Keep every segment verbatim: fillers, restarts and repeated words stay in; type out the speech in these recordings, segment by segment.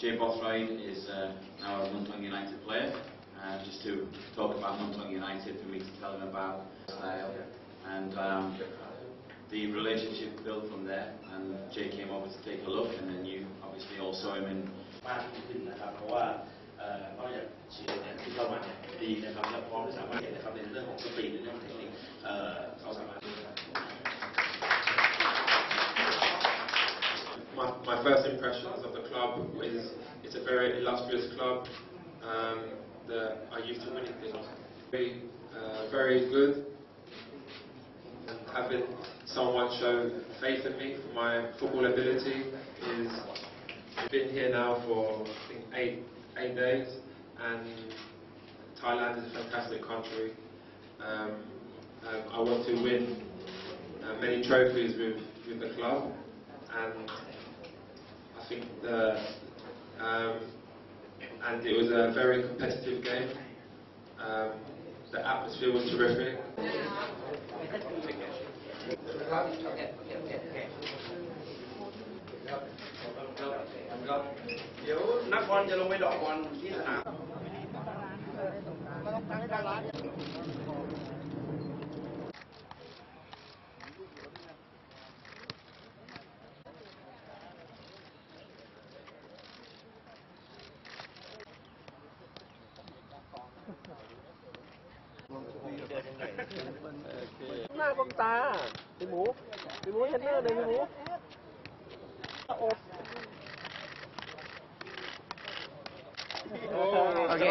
Jay Bothroyd is uh, now a Muntong United player. Uh, just to talk about Muntong United for me to tell him about style and um, the relationship built from there. And Jay came over to take a look, and then you obviously all saw him in. มากขึ้นนะครับเพราะว่านอกจากเชียร์เนี่ยที่เข้ามาเนี่ยดีนะครับและพร้อมที่สามารถเห็นนะครับในเรื่องของสปีดในเรื่องของเทคนิคเขาสามารถ My, my first impressions of the club is it's a very illustrious club um, that are used to winning things. Very, uh, very good. Having someone show faith in me for my football ability is. I've been here now for I think eight eight days, and Thailand is a fantastic country. Um, um, I want to win uh, many trophies with with the club, and I think the um, and it was a very competitive game. Um, the atmosphere was terrific. เดี๋ยวนักบอลจะลงไปดอกบอลที่สนามหน้าก้มตาพี่หมูพี่หมูเช็ดหน้าเลยพี่หมูอบโอเค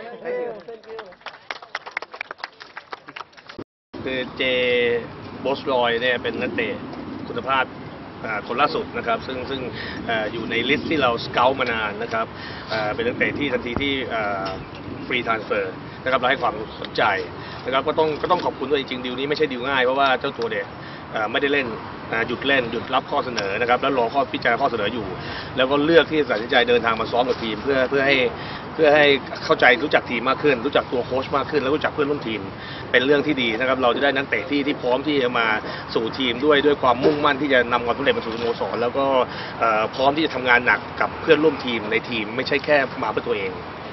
คือเจโบสลอยเนี่ยเป็นนักเตะคุณภาพคนล่าสุดนะครับซึ่งซึ่งอยู่ในลิสต์ที่เราสเกลมานานนะครับเป็นนักเตะที่ทันทีที่ฟรีทรานสเฟอร์นะครับเราให้ความสนใจนะครับก็ต้องก็ต้องขอบคุณด้วยจริงๆดีลนี้ไม่ใช่ดีลง่ายเพราะว่าเจ้าตัวเนี่ยไม่ได้เล่นหยุดเล่นหยุดรับข้อเสนอนะครับแล้วรอข้อพิจารณาข้อเสนออยู่แล้วก็เลือกที่ตัดสินใจเดินทางมาซ้อมกับทีมเพื่อเพื่อให้เพื่อให้เข้าใจรู้จักทีมมากขึ้นรู้จักตัวโค้ชมากขึ้นแล้วรู้จักเพื่อนร่วมทีมเป็นเรื่องที่ดีนะครับเราจะได้นักเตะที่ที่พร้อมที่จะมาสู่ทีมด้วยด้วยความมุ่งมั่นที่จะนำความสำเร็จมาสู่สโมสรแล้วก็พร้อมที่จะทำงานหนักกับเพื่อนร่วมทีมในทีมไม่ใช่แค่มาเพื่อตัวเอง